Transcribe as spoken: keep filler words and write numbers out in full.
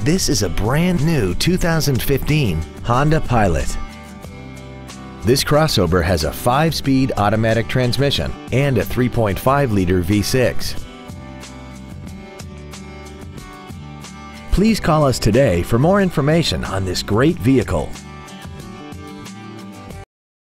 This is a brand new two thousand fifteen Honda Pilot. This crossover has a five-speed automatic transmission and a three point five liter V six. Please call us today for more information on this great vehicle.